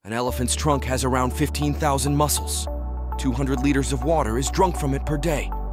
An elephant's trunk has around 15,000 muscles. 200 liters of water is drunk from it per day.